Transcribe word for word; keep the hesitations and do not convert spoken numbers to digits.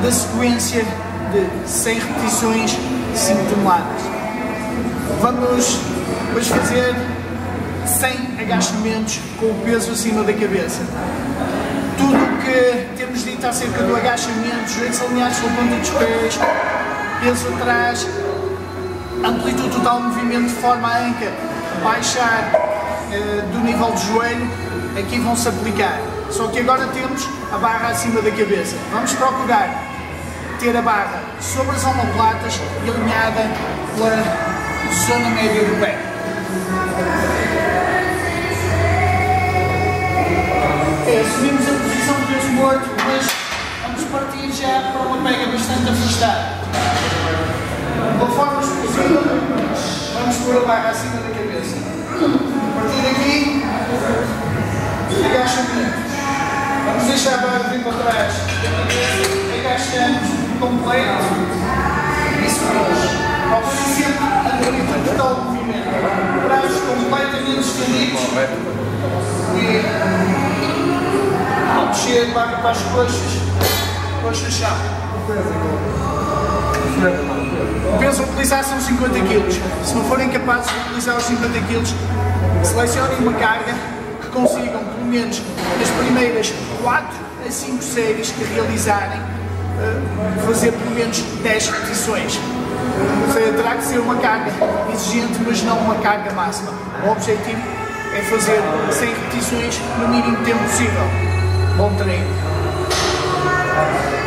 uma sequência de cem repetições, cinco toneladas. Vamos hoje fazer cem agachamentos com o peso acima da cabeça. Tudo o que temos dito acerca do agachamento, joelhos alinhados com a ponta dos pés, peso atrás, amplitude total de movimento de forma a anca baixar uh, do nível do joelho, aqui vão-se aplicar. Só que agora temos a barra acima da cabeça. Vamos procurar ter a barra sobre as omoplatas e alinhada pela zona média do pé. Okay, assumimos a posição de peso morto, mas vamos partir já para uma pega bastante afastada. De uma forma explosiva, vamos pôr a barra acima da cabeça. A partir daqui, agachamento. Vamos deixar a barra vir para trás. Agachamos completo e subimos. Procure sempre a amplitude total do movimento. Braços completamente estendidos. E ao descer, barra para as coxas. Coxas chão. O peso a utilizar são cinquenta quilos. Se não forem capazes de utilizar os cinquenta quilos, selecionem uma carga que consigam, pelo menos nas primeiras quatro a cinco séries que realizarem, fazer pelo menos dez repetições. Terá que ser uma carga exigente, mas não uma carga máxima. O objetivo é fazer cem repetições no mínimo tempo possível. Bom treino!